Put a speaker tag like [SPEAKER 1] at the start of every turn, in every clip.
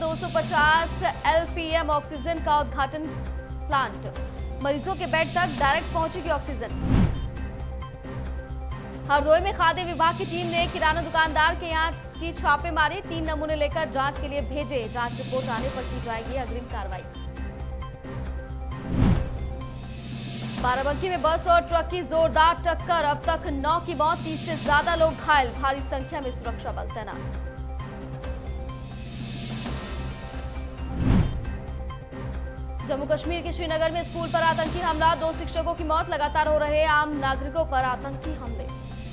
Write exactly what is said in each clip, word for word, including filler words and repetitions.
[SPEAKER 1] दो सौ पचास एलपीएम ऑक्सीजन का उद्घाटन। प्लांट मरीजों के बेड तक डायरेक्ट पहुंचेगी ऑक्सीजन। हरदोई में खाद्य विभाग की टीम ने किराना दुकानदार के यहां की छापेमारी। तीन नमूने लेकर जांच के लिए भेजे। जांच रिपोर्ट आने पर की जाएगी अग्रिम कार्रवाई। बाराबंकी में बस और ट्रक की जोरदार टक्कर। अब तक नौ की मौत, तीस से ज्यादा लोग घायल। भारी संख्या में सुरक्षा बल तैनात। जम्मू कश्मीर के श्रीनगर में स्कूल पर आतंकी हमला। दो शिक्षकों की मौत। लगातार हो रहे आम नागरिकों पर आतंकी हमले।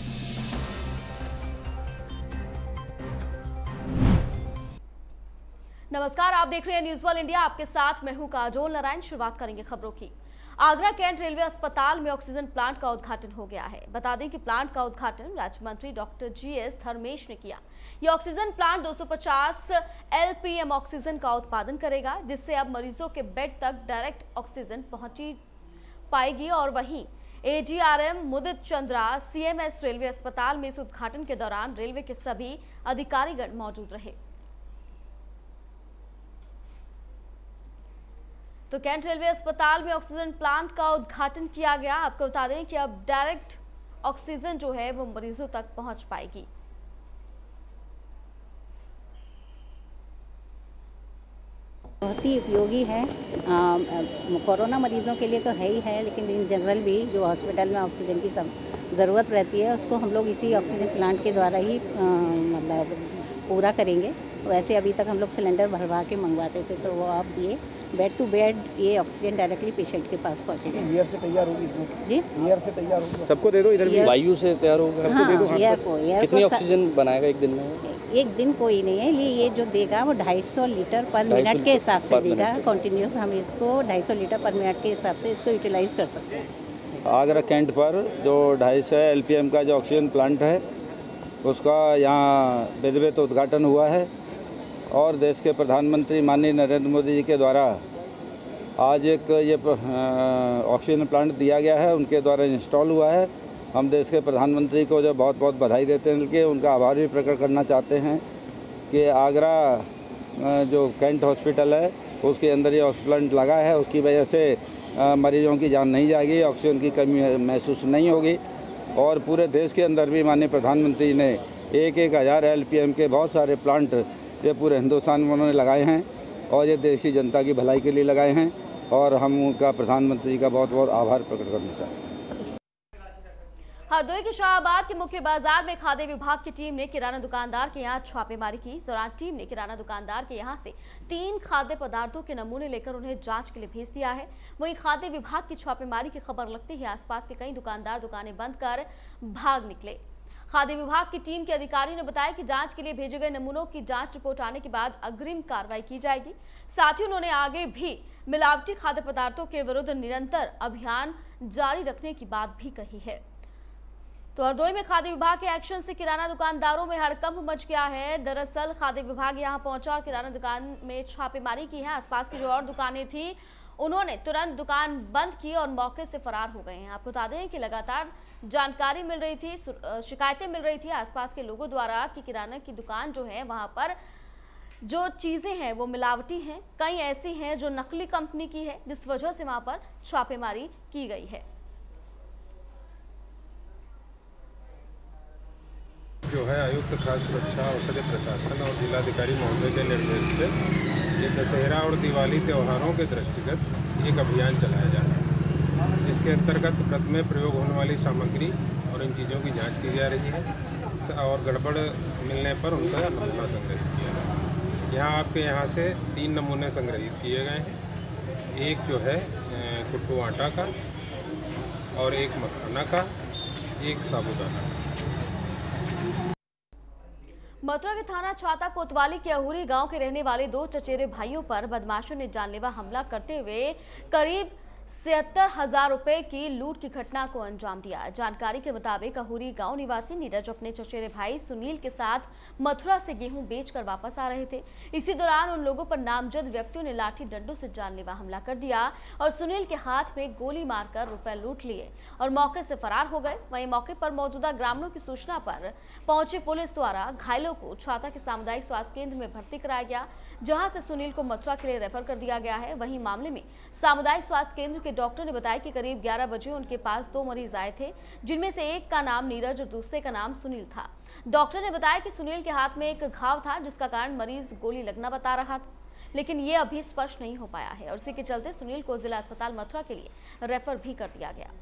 [SPEAKER 1] नमस्कार, आप देख रहे हैं न्यूज वर्ल्ड इंडिया। आपके साथ मैं हूं काजोल नारायण। शुरुआत करेंगे खबरों की। आगरा कैंट रेलवे अस्पताल में ऑक्सीजन प्लांट का उद्घाटन हो गया है। बता दें कि प्लांट का उद्घाटन राज्य मंत्री डॉक्टर जी एस धर्मेश ने किया। यह ऑक्सीजन प्लांट दो सौ पचास एलपीएम ऑक्सीजन का उत्पादन करेगा, जिससे अब मरीजों के बेड तक डायरेक्ट ऑक्सीजन पहुंची पाएगी। और वहीं AGRM Mudit Chandra CMS railway अस्पताल में इस उद्घाटन के दौरान रेलवे के सभी अधिकारीगण मौजूद रहे। तो कैंट रेलवे अस्पताल में ऑक्सीजन प्लांट का उद्घाटन किया गया। आपको बता दें कि अब डायरेक्ट ऑक्सीजन जो है वो मरीजों तक पहुंच पाएगी।
[SPEAKER 2] बहुत ही उपयोगी है। कोरोना मरीजों के लिए तो है ही है, लेकिन इन जनरल भी जो हॉस्पिटल में ऑक्सीजन की सब ज़रूरत रहती है, उसको हम लोग इसी ऑक्सीजन प्लांट के द्वारा ही मतलब पूरा करेंगे। वैसे अभी तक हम लोग सिलेंडर भरवा के मंगवाते थे, तो वो आप ये बेड टू बेड ये ऑक्सीजन डायरेक्टली पेशेंट के पास पहुंचेगा।
[SPEAKER 3] ईयर से तैयार होगी जी,
[SPEAKER 2] ईयर
[SPEAKER 3] से तैयार होगी। सबको दे दो, इधर भी
[SPEAKER 4] वायु से तैयार होगा।
[SPEAKER 2] सबको दे दो। ईयर को ईयर
[SPEAKER 4] कितनी ऑक्सीजन बनाएगा एक दिन में?
[SPEAKER 2] एक दिन कोई नहीं है, ये ये जो देगा वो ढाई सौ लीटर पर मिनट के हिसाब से देगा। कंटिन्यूस हम इसको ढाई सौ लीटर पर मिनट के हिसाब से इसको यूटिलाइज कर सकते हैं।
[SPEAKER 5] आगरा कैंट पर जो ढाई सौ एलपीएम का जो ऑक्सीजन प्लांट है, उसका यहाँ विधिवत उद्घाटन हुआ है। और देश के प्रधानमंत्री माननीय नरेंद्र मोदी जी के द्वारा आज एक ये ऑक्सीजन प्लांट दिया गया है, उनके द्वारा इंस्टॉल हुआ है। हम देश के प्रधानमंत्री को जो बहुत बहुत बधाई देते हैं, बल्कि उनका आभार भी प्रकट करना चाहते हैं कि आगरा जो कैंट हॉस्पिटल है उसके अंदर ये ऑक्सीजन प्लांट लगा है, उसकी वजह से मरीजों की जान नहीं जाएगी, ऑक्सीजन की कमी महसूस नहीं होगी। और पूरे देश के अंदर भी माननीय प्रधानमंत्री ने एक एक हज़ार एल पी एम के बहुत सारे प्लांट ये पूरे हिंदुस्तान में उन्होंने लगाए हैं, और ये देश की जनता की भलाई के लिए लगाए हैं। और हम उनका प्रधानमंत्री का बहुत बहुत आभार प्रकट करना चाहते हैं।
[SPEAKER 1] हरदोई के शाहबाद के मुख्य बाजार में खाद्य विभाग की टीम ने किराना दुकानदार के यहाँ छापेमारी की। इस दौरान टीम ने किराना दुकानदार के यहाँ से तीन खाद्य पदार्थों के नमूने लेकर उन्हें जांच के लिए भेज दिया है। वहीं खाद्य विभाग की छापेमारी की खबर लगते ही आसपास के कई दुकानदार दुकानें बंद कर भाग निकले। खाद्य विभाग की टीम के अधिकारी ने बताया कि जांच के लिए भेजे गए नमूनों की जांच रिपोर्ट आने के बाद अग्रिम कार्रवाई की जाएगी। साथ ही उन्होंने आगे भी मिलावटी खाद्य पदार्थों के विरुद्ध निरंतर अभियान जारी रखने की बात भी कही है। तो हरदोई में खाद्य विभाग के एक्शन से किराना दुकानदारों में हड़कंप मच गया है। दरअसल खाद्य विभाग यहां पहुंचा और किराना दुकान में छापेमारी की है। आसपास की जो और दुकानें थी उन्होंने तुरंत दुकान बंद की और मौके से फरार हो गए हैं। आपको बता दें कि लगातार जानकारी मिल रही थी, शिकायतें मिल रही थी आसपास के लोगों द्वारा कि किराना की दुकान जो है वहां पर जो चीजें हैं वो मिलावटी हैं, कई ऐसी हैं जो नकली कंपनी की है, जिस वजह से वहां पर छापेमारी की गई है।
[SPEAKER 6] जो है आयुक्त खाद्य सुरक्षा औषधि प्रशासन और जिलाधिकारी महोदय के निर्देश पे ये दशहरा और दिवाली त्योहारों के दृष्टिगत एक अभियान चलाया जा रहा है। इसके अंतर्गत व्रत में प्रयोग होने वाली सामग्री और इन चीज़ों की जांच की जा रही है और गड़बड़ मिलने पर उनका नमूना संग्रहित किया जा रहा है। यहाँ आपके यहाँ से तीन नमूने संग्रहित किए गए हैं। एक जो है कुट्टू आटा का और एक मखाना का, एक साबुदाना का।
[SPEAKER 1] मथुरा के थाना छाता कोतवाली के अहुरी गांव के रहने वाले दो चचेरे भाइयों पर बदमाशों ने जानलेवा हमला करते हुए करीब छिहत्तर हजार रुपए की लूट की घटना को अंजाम दिया। जानकारी के मुताबिक अहुरी गांव निवासी नीरज अपने चचेरे भाई सुनील के साथ मथुरा से गेहूं बेचकर वापस आ रहे थे। इसी दौरान उन लोगों पर नामजद व्यक्तियों ने लाठी डंडों से जानलेवा हमला कर दिया और सुनील के हाथ में गोली मारकर रुपए लूट लिए और मौके से फरार हो गए। वहीं मौके पर मौजूदा ग्रामीणों की सूचना पर पहुंची पुलिस द्वारा घायलों को छाता के सामुदायिक स्वास्थ्य केंद्र में भर्ती कराया गया, जहां से सुनील को मथुरा के लिए रेफर कर दिया गया है। वहीं मामले में सामुदायिक स्वास्थ्य केंद्र के डॉक्टर ने बताया कि करीब ग्यारह बजे उनके पास दो मरीज आए थे, जिनमें से एक का नाम नीरज और दूसरे का नाम सुनील था। डॉक्टर ने बताया कि सुनील के हाथ में एक घाव था, जिसका कारण मरीज गोली लगना बता रहा था, लेकिन ये अभी स्पष्ट नहीं हो पाया है और इसी के चलते सुनील को जिला अस्पताल मथुरा के लिए रेफर भी कर दिया गया।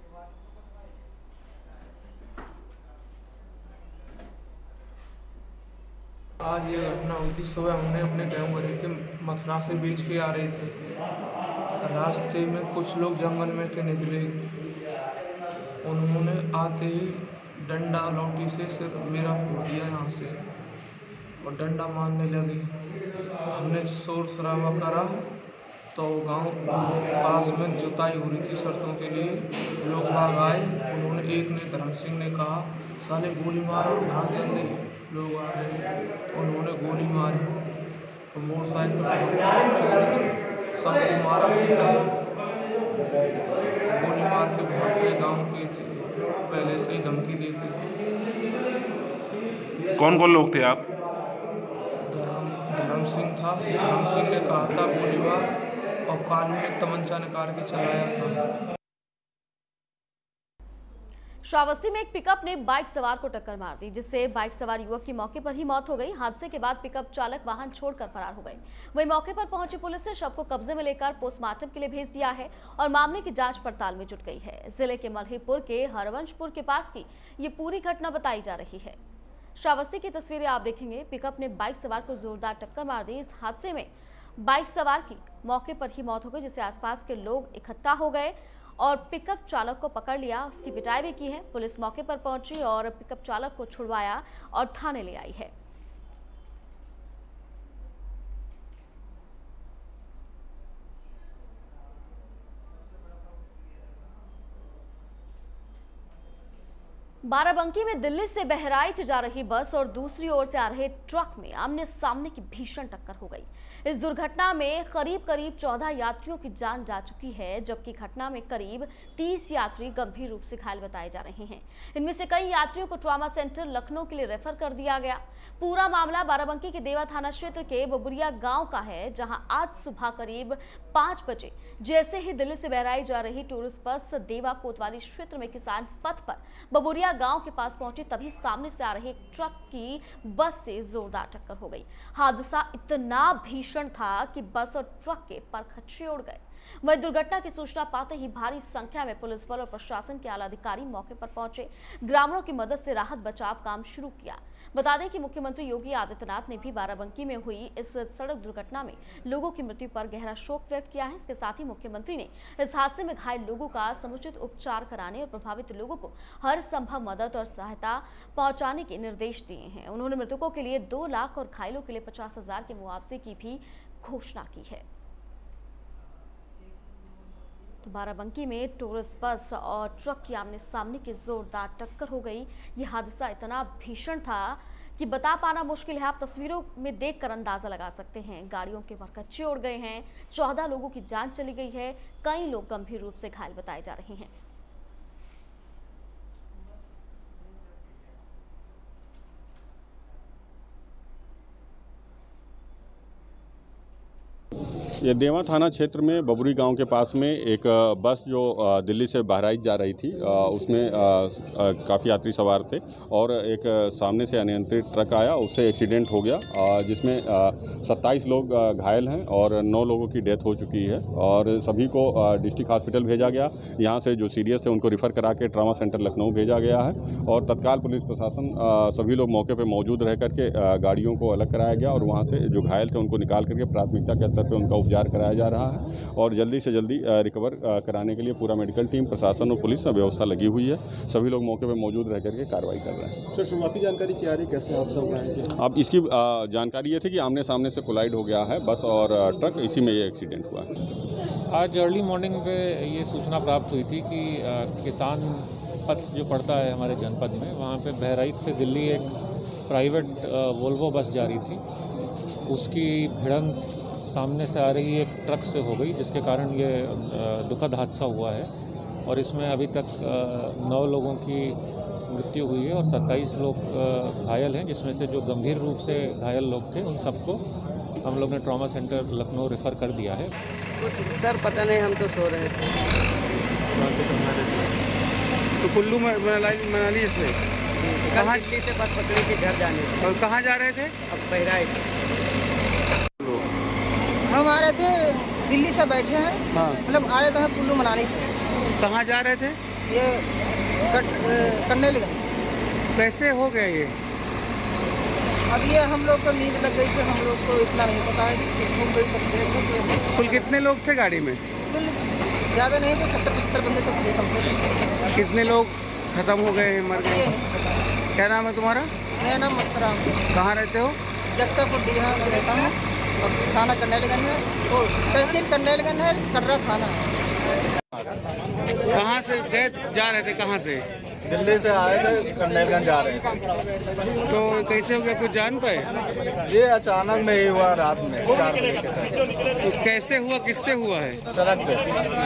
[SPEAKER 7] आज ये घटना हुई। सुबह हमने अपने गेहूँ भरे थे, मथुरा से बेच के आ रहे थे। रास्ते में कुछ लोग जंगल में के निकले, उन्होंने आते ही डंडा लौटी से सिर मेरा फोड़ दिया यहाँ से और डंडा मारने लगे। हमने शोर शराबा करा तो गांव पास में जुताई हो रही थी सरसों के लिए, लोग भाग आए। उन्होंने एक ने धर्म सिंह ने कहा साले गोली मारो भाग जल्दी, लोग आ रहे। उन्होंने गोली मारी तो मोटरसाइकिल सबको मारा, गोली मार के भाग गए। गाँव के थे, पहले से ही धमकी देते थे।
[SPEAKER 8] कौन कौन लोग थे आप?
[SPEAKER 7] धर्म सिंह था, धर्म सिंह ने कहा था गोली मार और कान में तमंचा निकाल के चलाया था।
[SPEAKER 1] श्रावस्ती में एक पिकअप ने बाइक सवार को टक्कर मार दी, जिससे बाइक सवार युवक की मौके पर ही मौत हो गई। हादसे के बाद पिकअप चालक वाहन छोड़कर फरार हो गए। वहीं मौके पर पहुंची पुलिस ने शव को कब्जे में लेकर पोस्टमार्टम के लिए भेज दिया है और मामले की जांच पड़ताल में जुट गई है। जिले के मल्हीपुर के हरवंशपुर के पास की ये पूरी घटना बताई जा रही है। श्रावस्ती की तस्वीरें आप देखेंगे। पिकअप ने बाइक सवार को जोरदार टक्कर मार दी। इस हादसे में बाइक सवार की मौके पर ही मौत हो गई, जिससे आसपास के लोग इकट्ठा हो गए और पिकअप चालक को पकड़ लिया। उसकी पिटाई भी की है। पुलिस मौके पर पहुंची और पिकअप चालक को छुड़वाया और थाने ले आई है। बाराबंकी में दिल्ली से बहराइच जा रही बस और दूसरी ओर से आ रहे ट्रक में आमने सामने की भीषण टक्कर हो गई। इस दुर्घटना में करीब करीब चौदह यात्रियों की जान जा चुकी है, जबकि घटना में करीब तीस यात्री गंभीर रूप से घायल बताए जा रहे हैं। इनमें से कई यात्रियों को ट्रॉमा सेंटर लखनऊ के लिए रेफर कर दिया गया। पूरा मामला बाराबंकी के देवा थाना क्षेत्र के बबुरिया गांव का है, जहां आज सुबह करीब पाँच बजे जैसे ही दिल्ली से बहराइच जा रही टूरिस्ट बस देवा कोतवाली क्षेत्र में किसान पथ पर बबुरिया गांव के पास पहुंची, तभी सामने से आ रहे एक ट्रक की बस से जोरदार टक्कर हो गई। हादसा इतना भीषण था कि बस और ट्रक के परखच्चे उड़ गए। वही दुर्घटना की सूचना पाते ही भारी संख्या में पुलिस बल और प्रशासन के आला अधिकारी मौके पर पहुंचे। ग्रामीणों की मदद से राहत बचाव काम शुरू किया। बता दें कि मुख्यमंत्री योगी आदित्यनाथ ने भी बाराबंकी में हुई इस सड़क दुर्घटना में लोगों की मृत्यु पर गहरा शोक व्यक्त किया है। इसके साथ ही मुख्यमंत्री ने इस हादसे में घायल लोगों का समुचित उपचार कराने और प्रभावित लोगों को हर संभव मदद और सहायता पहुंचाने के निर्देश दिए हैं। उन्होंने मृतकों के लिए दो लाख और घायलों के लिए पचास हजार के मुआवजे की भी घोषणा की है। तो बाराबंकी में टूरिस्ट बस और ट्रक की आमने सामने की जोरदार टक्कर हो गई। ये हादसा इतना भीषण था कि बता पाना मुश्किल है। आप तस्वीरों में देखकर अंदाजा लगा सकते हैं। गाड़ियों के परखच्चे उड़ गए हैं, चौदह लोगों की जान चली गई है, कई लोग गंभीर रूप से घायल बताए जा रहे हैं।
[SPEAKER 9] ये देवा थाना क्षेत्र में बबुरी गांव के पास में एक बस जो दिल्ली से बहराइच जा रही थी, उसमें काफ़ी यात्री सवार थे और एक सामने से अनियंत्रित ट्रक आया, उससे एक्सीडेंट हो गया, जिसमें सत्ताईस लोग घायल हैं और नौ लोगों की डेथ हो चुकी है और सभी को डिस्ट्रिक्ट हॉस्पिटल भेजा गया। यहाँ से जो सीरियस थे उनको रिफ़र करा के ट्रॉमा सेंटर लखनऊ भेजा गया है और तत्काल पुलिस प्रशासन सभी लोग मौके पर मौजूद रह करके गाड़ियों को अलग कराया गया और वहाँ से जो घायल थे उनको निकाल करके प्राथमिकता के स्तर पर उनका उपचार कराया जा रहा है और जल्दी से जल्दी रिकवर कराने के लिए पूरा मेडिकल टीम, प्रशासन और पुलिस व्यवस्था लगी हुई है। सभी लोग मौके पर मौजूद रह करके कार्रवाई कर रहे हैं।
[SPEAKER 3] सर, शुरुआती जानकारी क्या रही, कैसे हादसा हुआ है?
[SPEAKER 9] अब इसकी जानकारी ये थी कि आमने सामने से कोलाइड हो गया है बस और ट्रक, इसी में ये एक्सीडेंट हुआ है।
[SPEAKER 8] आज अर्ली मॉर्निंग पे ये सूचना प्राप्त हुई थी कि आ, किसान पथ जो पड़ता है हमारे जनपद में, वहाँ पे बहराइच से दिल्ली एक प्राइवेट वोल्वो बस जा रही थी। उसकी भिड़ंत सामने से आ रही एक ट्रक से हो गई, जिसके कारण ये दुखद हादसा हुआ है और इसमें अभी तक नौ लोगों की मृत्यु हुई है और सत्ताईस लोग घायल हैं, जिसमें से जो गंभीर रूप से घायल लोग थे उन सबको हम लोग ने ट्रॉमा सेंटर लखनऊ रेफ़र कर दिया है।
[SPEAKER 10] सर पता नहीं, हम तो सो रहे थे।
[SPEAKER 11] तो कुल्लू मनाली मनाली से
[SPEAKER 10] कहाँ दिल्ली से बस पकड़ी थी घर जाने थे।
[SPEAKER 11] और कहाँ जा रहे थे?
[SPEAKER 10] अब बहराइच।
[SPEAKER 12] हम आ रहे थे दिल्ली से, बैठे हैं।
[SPEAKER 11] हाँ।
[SPEAKER 12] मतलब आए थे कुल्लू मनाली से।
[SPEAKER 11] कहाँ जा रहे थे?
[SPEAKER 12] ये करने लगे।
[SPEAKER 11] कैसे हो गया ये?
[SPEAKER 12] अब ये हम लोग को नींद लग गई थी, हम लोग को इतना नहीं पता है कि
[SPEAKER 11] कुल कितने लोग थे गाड़ी में?
[SPEAKER 12] ज़्यादा नहीं तो सत्तर पचहत्तर बंदे तो थे कम से कम।
[SPEAKER 11] कितने लोग खत्म हो गए, मर गए? क्या नाम है तुम्हारा?
[SPEAKER 12] मेरा नाम मस्तराम।
[SPEAKER 11] कहाँ रहते हो?
[SPEAKER 12] जगतापुर डिहा में रहता हूँ और थाना करनेलगंज है, तो तहसील करनेलगंज है, कर्रा थाना।
[SPEAKER 11] कहाँ से गए जा रहे थे? कहाँ से?
[SPEAKER 13] दिल्ली से आए थे, करनेलगंज जा रहे थे।
[SPEAKER 11] तो कैसे हो गया, कुछ जान पाए?
[SPEAKER 13] ये अचानक में ही हुआ, रात में चार बजे के टाइम।
[SPEAKER 11] तो कैसे हुआ, किससे हुआ है?
[SPEAKER 13] ट्रक से।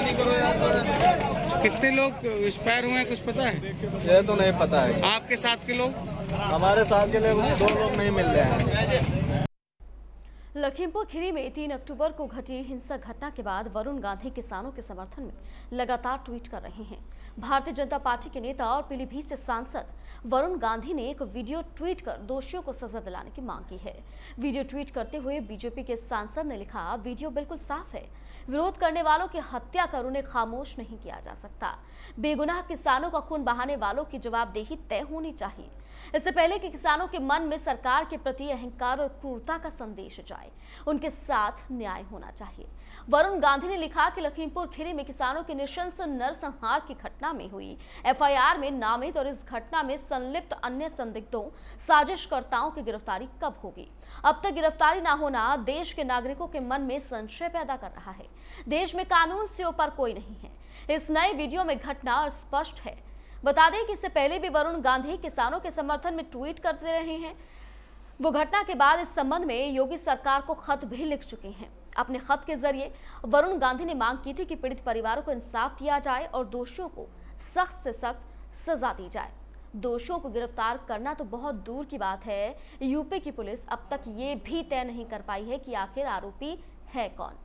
[SPEAKER 11] कितने लोग एक्सपायर हुए हैं, कुछ पता है?
[SPEAKER 13] ये तो नहीं पता है।
[SPEAKER 11] आपके साथ के लोग?
[SPEAKER 13] हमारे साथ के लोग दो लोग नहीं मिल रहे हैं।
[SPEAKER 1] लखीमपुर खीरी में तीन अक्टूबर को घटी हिंसक घटना के बाद वरुण गांधी किसानों के समर्थन में लगातार ट्वीट कर रहे हैं। भारतीय जनता पार्टी के नेता और पीलीभीत से सांसद वरुण गांधी ने एक वीडियो ट्वीट कर दोषियों को सजा दिलाने की मांग की है। वीडियो ट्वीट करते हुए बीजेपी के सांसद ने लिखा, वीडियो बिल्कुल साफ है, विरोध करने वालों की हत्या कर उन्हें खामोश नहीं किया जा सकता। बेगुनाह किसानों का खून बहाने वालों की जवाबदेही तय होनी चाहिए। इससे पहले कि किसानों के मन में सरकार के प्रति अहंकार और क्रूरता का संदेश जाए, उनके साथ न्याय होना चाहिए। वरुण गांधी ने लिखा कि लखीमपुर खीरी में किसानों के नृशंस नरसंहार की घटना में हुई एफ आई आर में नामित और इस घटना में संलिप्त अन्य संदिग्धों साजिशकर्ताओं की गिरफ्तारी कब होगी? अब तक गिरफ्तारी न होना देश के नागरिकों के मन में संशय पैदा कर रहा है। देश में कानून से ऊपर कोई नहीं है। इस नए वीडियो में घटना स्पष्ट है। बता दें कि इससे पहले भी वरुण गांधी किसानों के समर्थन में ट्वीट करते रहे हैं। वो घटना के बाद इस संबंध में योगी सरकार को खत भी लिख चुके हैं। अपने खत के जरिए वरुण गांधी ने मांग की थी कि पीड़ित परिवारों को इंसाफ दिया जाए और दोषियों को सख्त से सख्त सजा दी जाए। दोषियों को गिरफ्तार करना तो बहुत दूर की बात है, यूपी की पुलिस अब तक ये भी तय नहीं कर पाई है कि आखिर आरोपी है कौन।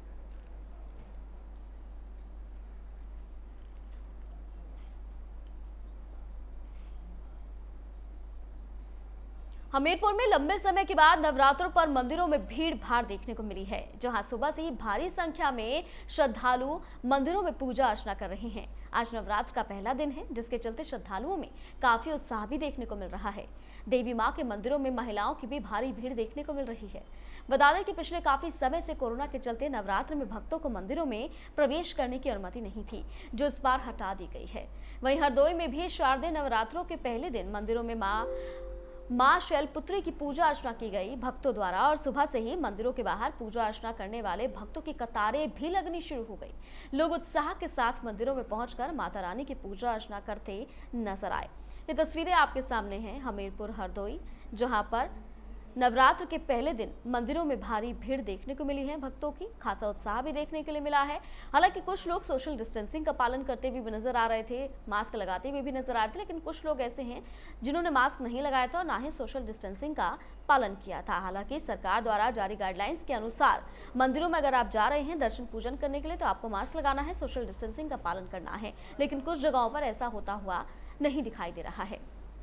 [SPEAKER 1] हमीरपुर में लंबे समय के बाद नवरात्रों पर मंदिरों में भीड़ भाड़ देखने को मिली है, जहां सुबह से ही भारी संख्या में श्रद्धालु मंदिरों में पूजा अर्चना कर रहे हैं। आज नवरात्र का पहला दिन है, जिसके चलते श्रद्धालुओं में काफी उत्साह भी देखने को मिल रहा है। देवी मां के मंदिरों में महिलाओं की भी भारी भीड़ देखने को मिल रही है। बता दें कि पिछले काफी समय से कोरोना के चलते नवरात्र में भक्तों को मंदिरों में प्रवेश करने की अनुमति नहीं थी, जो इस बार हटा दी गई है। वहीं हरदोई में भी शारदीय नवरात्रों के पहले दिन मंदिरों में मां मां शैलपुत्री की पूजा अर्चना की गई भक्तों द्वारा, और सुबह से ही मंदिरों के बाहर पूजा अर्चना करने वाले भक्तों की कतारें भी लगनी शुरू हो गई। लोग उत्साह के साथ मंदिरों में पहुंचकर माता रानी की पूजा अर्चना करते नजर आए। ये तस्वीरें आपके सामने हैं हमीरपुर हरदोई, जहां पर नवरात्र के पहले दिन मंदिरों में भारी भीड़ देखने को मिली है। भक्तों की खासा उत्साह भी देखने के लिए मिला है। हालांकि कुछ लोग सोशल डिस्टेंसिंग का पालन करते हुए भी नजर आ रहे थे, मास्क लगाते हुए भी नजर आ रहे थे, लेकिन कुछ लोग ऐसे हैं जिन्होंने मास्क नहीं लगाया था और ना ही सोशल डिस्टेंसिंग का पालन किया था। हालांकि सरकार द्वारा जारी गाइडलाइंस के अनुसार मंदिरों में अगर आप जा रहे हैं दर्शन पूजन करने के लिए तो आपको मास्क लगाना है, सोशल डिस्टेंसिंग का पालन करना है, लेकिन कुछ जगहों पर ऐसा होता हुआ नहीं दिखाई दे रहा है।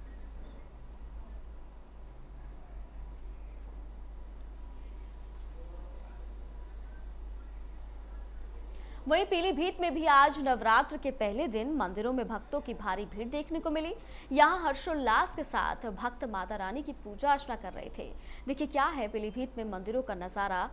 [SPEAKER 1] वहीं पीलीभीत में भी आज नवरात्र के पहले दिन मंदिरों में भक्तों की भारी भीड़ देखने को मिली। यहां हर्षोल्लास के साथ भक्त माता रानी की पूजा अर्चना कर रहे थे। देखिए क्या है पीलीभीत में मंदिरों का नजारा।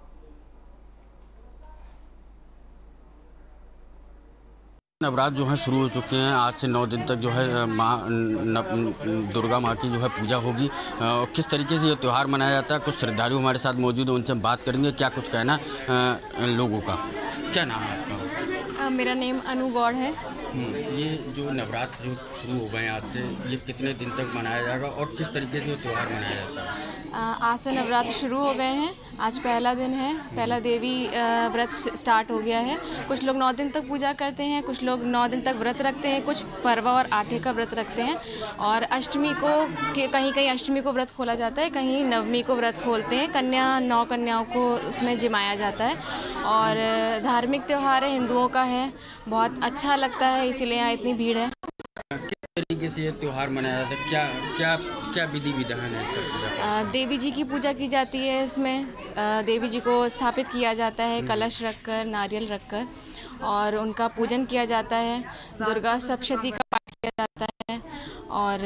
[SPEAKER 14] नवरात्र जो है शुरू हो चुके हैं। आज से नौ दिन तक जो है माँ दुर्गा माँ की जो है पूजा होगी। किस तरीके से ये त्यौहार मनाया जाता है, कुछ श्रद्धालु हमारे साथ मौजूद हैं, उनसे हम बात करेंगे। क्या कुछ कहना लोगों का। क्या नाम है आपका?
[SPEAKER 15] मेरा नेम अनु गौड़ है।
[SPEAKER 14] ये जो नवरात्र जो शुरू हो गए आज से, ये कितने दिन तक मनाया जाएगा और किस तरीके से त्यौहार मनाया जाता है?
[SPEAKER 15] आज से नवरात्र शुरू हो गए हैं। आज पहला दिन है, पहला देवी व्रत स्टार्ट हो गया है। कुछ लोग नौ दिन तक पूजा करते हैं, कुछ लोग नौ दिन तक व्रत रखते हैं, कुछ परवा और आठे का व्रत रखते हैं। और अष्टमी को कहीं कहीं अष्टमी को व्रत खोला जाता है, कहीं नवमी को व्रत खोलते हैं। कन्या नौ कन्याओं को उसमें जिमाया जाता है। और धार्मिक त्यौहार है, हिंदुओं का है, बहुत अच्छा लगता है, इसीलिए यहाँ इतनी भीड़ है।
[SPEAKER 14] किस तरीके से ये त्यौहार मनाया जाता है? क्या क्या क्या विधि विधान है?
[SPEAKER 15] देवी जी की पूजा की जाती है इसमें। देवी जी को स्थापित किया जाता है कलश रखकर, नारियल रखकर, और उनका पूजन किया जाता है। दुर्गा सप्तशती का पाठ किया जाता है और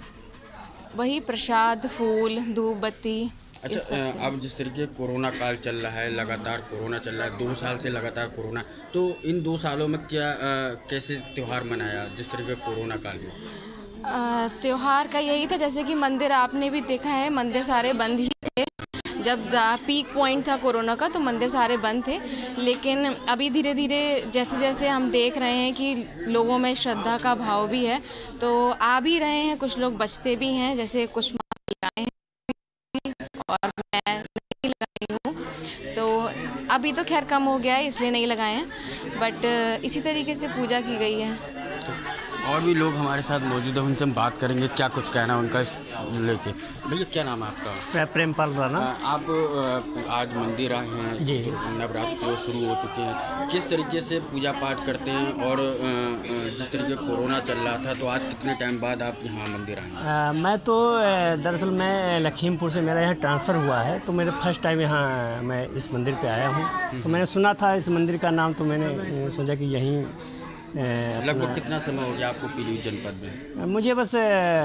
[SPEAKER 15] वही प्रसाद, फूल, धूप बत्ती।
[SPEAKER 14] अच्छा, अब जिस तरीके कोरोना काल चल रहा है, लगातार कोरोना चल रहा है, दो साल से लगातार कोरोना, तो इन दो सालों में क्या आ, कैसे त्यौहार मनाया जिस तरीके कोरोना काल में?
[SPEAKER 15] त्यौहार का यही था, जैसे कि मंदिर आपने भी देखा है, मंदिर सारे बंद ही थे। जब पीक पॉइंट था कोरोना का तो मंदिर सारे बंद थे। लेकिन अभी धीरे धीरे जैसे जैसे हम देख रहे हैं कि लोगों में श्रद्धा का भाव भी है, तो आ भी रहे हैं, कुछ लोग बचते भी हैं, जैसे कुछ मास्क लगाए हैं और मैं नहीं लगाई हूँ। तो अभी तो खैर कम हो गया है इसलिए नहीं लगाए हैं, बट इसी तरीके से पूजा की गई है।
[SPEAKER 14] और भी लोग हमारे साथ मौजूद हैं, उनसे हम बात करेंगे क्या कुछ कहना उनका लेके। भैया क्या नाम है आपका?
[SPEAKER 16] प्रेमपाल राणा।
[SPEAKER 14] आप आज मंदिर आए हैं जी, नवरात्र शुरू हो चुके हैं, किस तरीके से पूजा पाठ करते हैं? और जिस तरीके कोरोना चल रहा था तो आज कितने टाइम बाद आप यहाँ मंदिर आए?
[SPEAKER 16] मैं तो दरअसल मैं लखीमपुर से, मेरा यहाँ ट्रांसफ़र हुआ है, तो मेरा फर्स्ट टाइम यहाँ मैं इस मंदिर पे आया हूँ। तो मैंने सुना था इस मंदिर का नाम, तो मैंने सोचा कि यहीं।
[SPEAKER 14] लगभग कितना समय हो गया आपको पीलीभीत जनपद में?
[SPEAKER 16] मुझे बस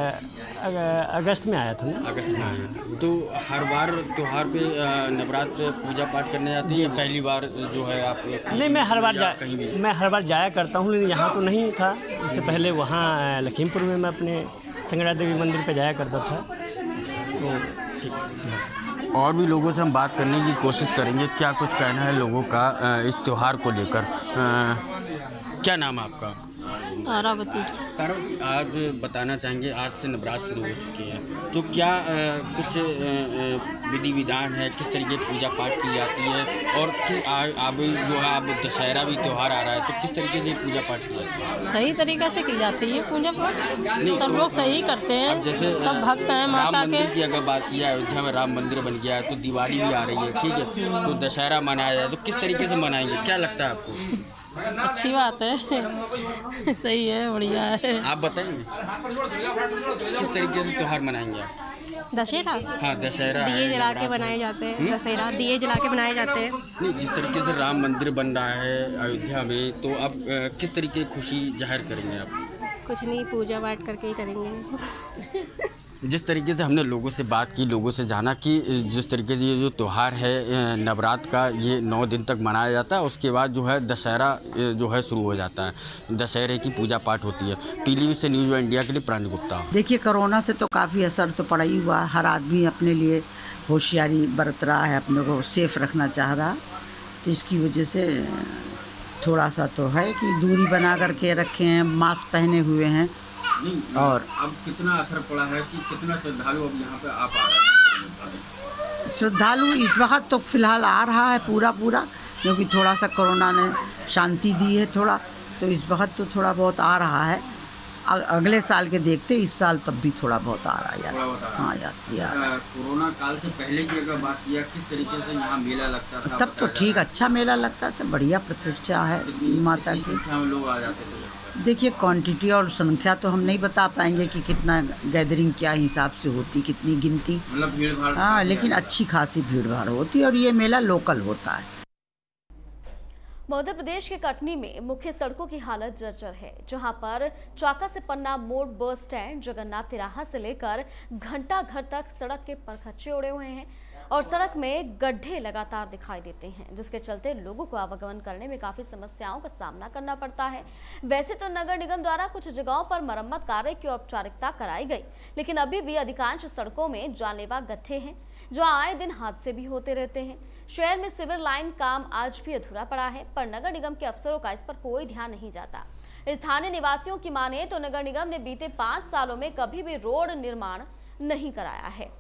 [SPEAKER 16] अगस्त में आया था ना।
[SPEAKER 14] अगस्त में आया। तो हर बार त्योहार पे नवरात्र पूजा पाठ करने जाते हैं या पहली बार जो है आप?
[SPEAKER 16] नहीं, मैं हर बार जा मैं हर बार जाया करता हूँ, लेकिन यहाँ तो नहीं था। इससे पहले वहाँ लखीमपुर में मैं अपने संगड़ा देवी मंदिर पे जाया करता था। तो ठीक,
[SPEAKER 14] और भी लोगों से हम बात करने की कोशिश करेंगे, क्या कुछ कहना है लोगों का इस त्यौहार को लेकर। क्या नाम है आपका?
[SPEAKER 15] तारावती।
[SPEAKER 14] तारा, आज बताना चाहेंगे, आज से नवरात्र शुरू हो चुकी है, तो क्या आ, कुछ विधि विधान है, किस तरीके की पूजा पाठ की जाती है? और अब जो है अब दशहरा भी त्यौहार आ रहा है, तो किस तरीके से पूजा पाठ की जाती है?
[SPEAKER 17] सही तरीके से की जाती है पूजा पाठ, सब लोग सही करते हैं।
[SPEAKER 14] जैसे
[SPEAKER 17] सब भक्त हैं माता के।
[SPEAKER 14] राम मंदिर की अगर बात की, अयोध्या में राम मंदिर बन गया है, तो दिवाली भी आ रही है, ठीक है, तो दशहरा मनाया जाए, तो किस तरीके से मनाएंगे, क्या लगता है आपको?
[SPEAKER 17] अच्छी बात है, सही है, बढ़िया है।
[SPEAKER 14] आप बताएंगे किस तरीके से त्यौहार मनाएंगे आप?
[SPEAKER 17] दशहरा?
[SPEAKER 14] हाँ, दशहरा
[SPEAKER 17] दिए जला के बनाए जाते हैं। दशहरा दिए जला के बनाए जाते हैं।
[SPEAKER 14] नहीं, जिस तरीके से राम मंदिर बन रहा है अयोध्या में, तो अब किस तरीके की खुशी जाहिर करेंगे आप?
[SPEAKER 17] कुछ नहीं, पूजा पाठ करके ही करेंगे।
[SPEAKER 14] जिस तरीके से हमने लोगों से बात की, लोगों से जाना कि जिस तरीके से ये जो त्यौहार है नवरात्र का, ये नौ दिन तक मनाया जाता है, उसके बाद जो है दशहरा जो है शुरू हो जाता है, दशहरे की पूजा पाठ होती है। पीलीभीत से न्यूज़ इंडिया के लिए प्रांजल गुप्ता।
[SPEAKER 18] देखिए, कोरोना से तो काफ़ी असर तो पड़ा ही हुआ। हर आदमी अपने लिए होशियारी बरत रहा है, अपने को सेफ रखना चाह रहा, तो इसकी वजह से थोड़ा सा तो है कि दूरी बना करके रखे हैं, मास्क पहने हुए हैं। और
[SPEAKER 14] अब कितना असर पड़ा है कि कितना श्रद्धालु अब यहाँ पे आ पा रहे हैं?
[SPEAKER 18] श्रद्धालु इस वक्त तो फिलहाल आ रहा है पूरा पूरा, क्योंकि थोड़ा सा कोरोना ने शांति दी है थोड़ा, तो इस वक्त तो थोड़ा बहुत आ रहा है। अगले साल के देखते इस साल तब भी थोड़ा बहुत आ रहा है। हाँ, यात्री आ रहा है।
[SPEAKER 14] कोरोना काल से पहले की अगर बात किया, किस तरीके से यहाँ मेला लगता था?
[SPEAKER 18] तब तो ठीक, अच्छा मेला लगता था, बढ़िया प्रतिष्ठा है माता की।
[SPEAKER 14] लोग आ जाते थे?
[SPEAKER 18] देखिए, क्वांटिटी और संख्या तो हम नहीं बता पाएंगे कि कितना गैदरिंग क्या हिसाब से होती, कितनी गिनती,
[SPEAKER 14] मतलब भीड़ भाड़।
[SPEAKER 18] हाँ, लेकिन अच्छी खासी भीड़ भाड़ होती है और ये मेला लोकल होता है।
[SPEAKER 1] मध्य प्रदेश के कटनी में मुख्य सड़कों की हालत जर्जर है, जहां पर चाका से पन्ना मोड़ बस स्टैंड, जगन्नाथ तिराहा से लेकर घंटा घर तक सड़क के परखच्चे उड़े हुए हैं और सड़क में गड्ढे लगातार दिखाई देते हैं, जिसके चलते लोगों को आवागमन करने में काफी समस्याओं का सामना करना पड़ता है। वैसे तो नगर निगम द्वारा कुछ जगहों पर मरम्मत कार्य की औपचारिकता कराई गई, लेकिन अभी भी अधिकांश सड़कों में जानलेवा गड्ढे हैं, जो आए दिन हादसे भी होते रहते हैं। शहर में सिविल लाइन काम आज भी अधूरा पड़ा है, पर नगर निगम के अफसरों का इस पर कोई ध्यान नहीं जाता। स्थानीय निवासियों की माने तो नगर निगम ने बीते पांच सालों में कभी भी रोड निर्माण नहीं कराया है।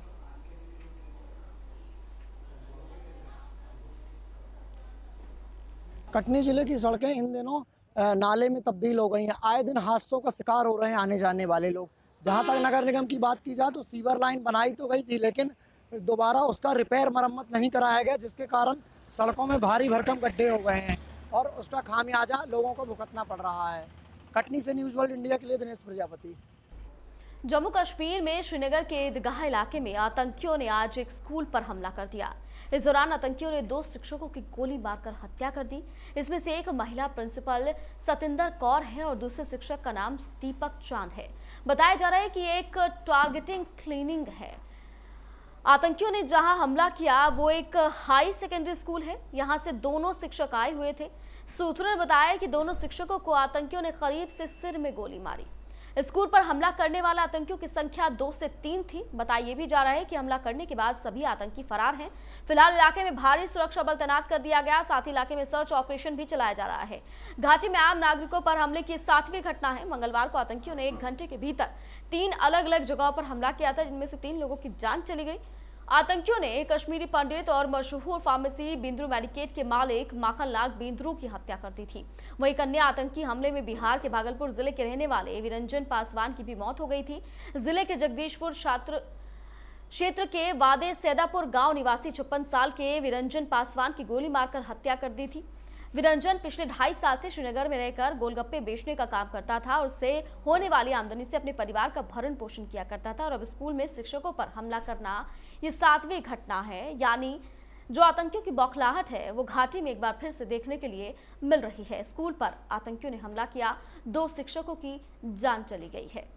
[SPEAKER 19] कटनी जिले की सड़कें इन दिनों नाले में तब्दील हो गई हैं। आए दिन हादसों का शिकार हो रहे हैं आने जाने वाले लोग। जहां तक नगर निगम की बात की जाए तो सीवर लाइन बनाई तो गई थी, लेकिन दोबारा उसका रिपेयर मरम्मत नहीं कराया गया, जिसके कारण सड़कों में भारी भरकम गड्ढे हो गए हैं और उसका खामियाजा लोगों को भुगतना पड़ रहा है। कटनी से न्यूज़ वर्ल्ड इंडिया के लिए दिनेश प्रजापति।
[SPEAKER 1] जम्मू कश्मीर में श्रीनगर के ईदगाह इलाके में आतंकियों ने आज एक स्कूल पर हमला कर दिया। इस दौरान आतंकियों ने दो शिक्षकों की गोली मारकर हत्या कर दी। इसमें से एक महिला प्रिंसिपल सतिंदर कौर है और दूसरे शिक्षक का नाम दीपक चांद है। बताया जा रहा है कि एक टारगेटिंग क्लीनिंग है। आतंकियों ने जहां हमला किया वो एक हाई सेकेंडरी स्कूल है। यहां से दोनों शिक्षक आए हुए थे। सूत्रों ने बताया कि दोनों शिक्षकों को आतंकियों ने करीब से सिर में गोली मारी। स्कूल पर हमला करने वाले आतंकियों की संख्या दो से तीन थी। बताया भी जा रहा है कि हमला करने के बाद सभी आतंकी फरार हैं। फिलहाल इलाके में भारी सुरक्षा बल तैनात कर दिया गया। साथ ही इलाके में सर्च ऑपरेशन भी चलाया जा रहा है। घाटी में आम नागरिकों पर हमले की सातवीं घटना है। मंगलवार को आतंकियों ने एक घंटे के भीतर तीन अलग अलग जगहों पर हमला किया था, जिनमें से तीन लोगों की जान चली गई। आतंकियों ने कश्मीरी पंडित और मशहूर फार्मेसी बिंद्रू मेडिकेट के मालिक माखनलाल बिंद्रू की हत्या कर दी थी। वहीं एक अन्य आतंकी हमले में बिहार के भागलपुर जिले के रहने वाले विरंजन पासवान की भी मौत हो गई थी। जिले के जगदीशपुर छात्र क्षेत्र के वादे सैदापुर गांव निवासी छप्पन साल के विरंजन पासवान की गोली मारकर हत्या कर दी थी। विरंजन पिछले ढाई साल से श्रीनगर में रहकर गोलगप्पे बेचने का काम करता था और उससे होने वाली आमदनी से अपने परिवार का भरण पोषण किया करता था। और अब स्कूल में शिक्षकों पर हमला करना ये सातवीं घटना है। यानी जो आतंकियों की बौखलाहट है वो घाटी में एक बार फिर से देखने के लिए मिल रही है। स्कूल पर आतंकियों ने हमला किया, दो शिक्षकों की जान चली गई है।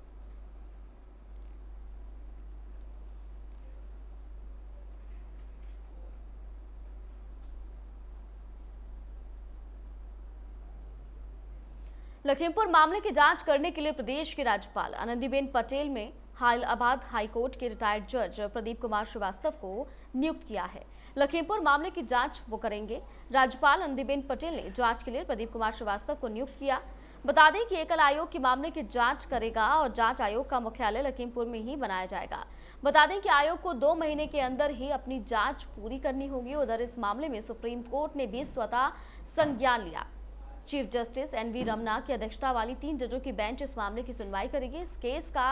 [SPEAKER 1] लखीमपुर मामले की जांच करने के लिए प्रदेश के राज्यपाल आनंदीबेन पटेल ने इलाहाबाद हाईकोर्ट के रिटायर्ड जज प्रदीप कुमार श्रीवास्तव को नियुक्त किया है। लखीमपुर मामले की जांच वो करेंगे। राज्यपाल आनंदीबेन पटेल ने जांच के लिए प्रदीप कुमार श्रीवास्तव को नियुक्त किया। बता दें कि एकल आयोग के मामले की जांच करेगा और जांच आयोग का मुख्यालय लखीमपुर में ही बनाया जाएगा। बता दें कि आयोग को दो महीने के अंदर ही अपनी जांच पूरी करनी होगी। उधर इस मामले में सुप्रीम कोर्ट ने भी स्वतः संज्ञान लिया। Chief justice N V Ramana की अध्यक्षता वाली तीन जजों की बेंच इस मामले की सुनवाई करेगी। इस केस का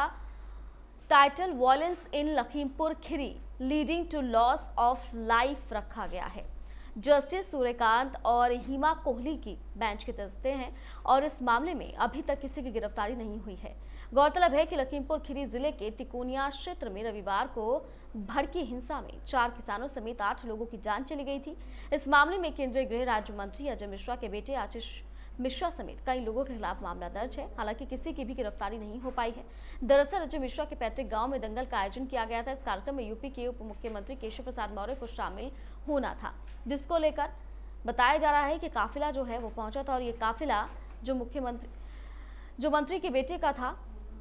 [SPEAKER 1] title violence in Lakhimpur Kheri leading to loss of life रखा गया है। जस्टिस सूर्यकांत और हिमा कोहली की बेंच के दस्ते हैं और इस मामले में अभी तक किसी की गिरफ्तारी नहीं हुई है। गौरतलब है कि लखीमपुर खीरी जिले के तिकोनिया क्षेत्र में रविवार को भड़की हिंसा में चार किसानों समेत आठ लोगों की जान चली गई थी। इस मामले में केंद्रीय गृह राज्य मंत्री अजय मिश्रा के बेटे आशीष मिश्रा समेत कई लोगों के खिलाफ मामला दर्ज है। हालांकि किसी की भी गिरफ्तारी नहीं हो पाई है। दरअसल अजय मिश्रा के पैतृक गांव में दंगल का आयोजन किया गया था। इस कार्यक्रम में यूपी के उप मुख्यमंत्री केशव प्रसाद मौर्य को शामिल होना था, जिसको लेकर बताया जा रहा है कि काफिला जो है वो पहुंचा था और ये काफिला जो मुख्यमंत्री जो मंत्री के बेटे का था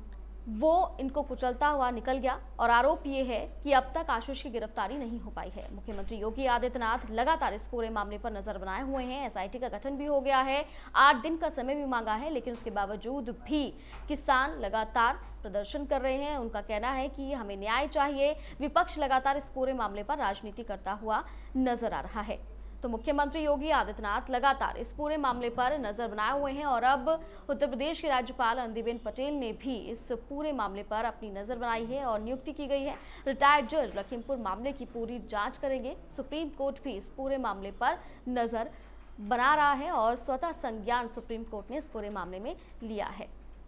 [SPEAKER 1] वो इनको कुचलता हुआ निकल गया। और आरोप ये है कि अब तक आशीष की गिरफ्तारी नहीं हो पाई है। मुख्यमंत्री योगी आदित्यनाथ लगातार इस पूरे मामले पर नजर बनाए हुए हैं। एसआईटी का गठन भी हो गया है, आठ दिन का समय भी मांगा है, लेकिन उसके बावजूद भी किसान लगातार प्रदर्शन कर रहे हैं। उनका कहना है कि हमें न्याय चाहिए। विपक्ष लगातार इस पूरे मामले पर राजनीति करता हुआ नजर आ रहा है। तो मुख्यमंत्री योगी आदित्यनाथ लगातार इस पूरे मामले पर नजर बनाए हुए हैं और अब उत्तर प्रदेश के राज्यपाल आनंदीबेन पटेल ने भी इस पूरे मामले पर अपनी नजर बनाई है और नियुक्ति की गई है। रिटायर्ड जज लखीमपुर मामले की पूरी जांच करेंगे। सुप्रीम कोर्ट भी इस पूरे मामले पर नजर बना रहा है और स्वतः संज्ञान सुप्रीम कोर्ट ने इस पूरे मामले में लिया है।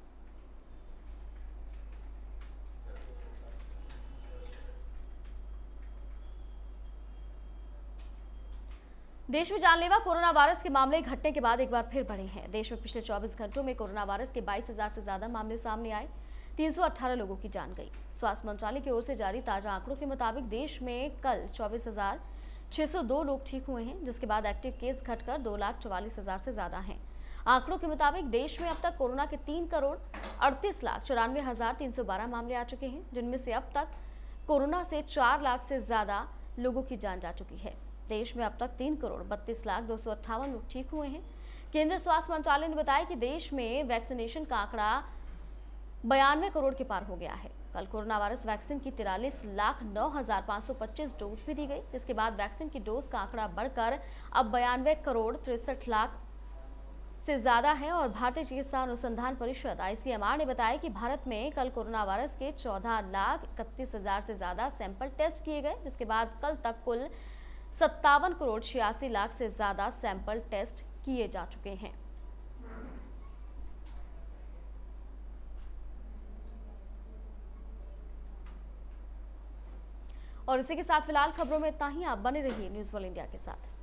[SPEAKER 1] देश में जानलेवा कोरोना वायरस के मामले घटने के बाद एक बार फिर बढ़े हैं। देश में पिछले चौबीस घंटों में कोरोना वायरस के बाईस हजार से ज्यादा मामले सामने आए। तीन सौ अठारह लोगों की जान गई। स्वास्थ्य मंत्रालय की ओर से जारी ताजा आंकड़ों के मुताबिक देश में कल चौबीस हजार छह सौ दो लोग ठीक हुए हैं, जिसके बाद एक्टिव केस घटकर दो लाख चौवालीस हजार से ज्यादा हैं। आंकड़ों के मुताबिक देश में अब तक कोरोना के तीन करोड़ अड़तीस लाख चौरानवे हजार तीन सौ बारह मामले आ चुके हैं, जिनमें से अब तक कोरोना से चार लाख से ज्यादा लोगों की जान जा चुकी है। देश में अब तक तीन करोड़ बत्तीस लाख दो सौ अट्ठावन लोग ठीक हुए हैं। केंद्रीय स्वास्थ्य मंत्रालय ने बताया कि देश में वैक्सीनेशन का आंकड़ा बयानवे करोड़ के पार हो गया है। कल कोरोना वायरस वैक्सीन की तिरालीस लाख नौ हजार पाँच सौ पच्चीस डोज भी दी गई, जिसके बाद वैक्सीन की डोज का आंकड़ा बढ़कर अब बयानवे करोड़ तिरसठ लाख से ज्यादा है। और भारतीय चिकित्सा अनुसंधान परिषद आई सी एम आर ने बताया कि भारत में कल कोरोना वायरस के चौदह लाख इकतीस हजार से ज्यादा सैंपल टेस्ट किए गए, जिसके बाद कल तक कुल सत्तावन करोड़ छियासी लाख से ज्यादा सैंपल टेस्ट किए जा चुके हैं। और इसी के साथ फिलहाल खबरों में इतना ही। आप बने रहिए न्यूज़ वर्ल्ड इंडिया के साथ।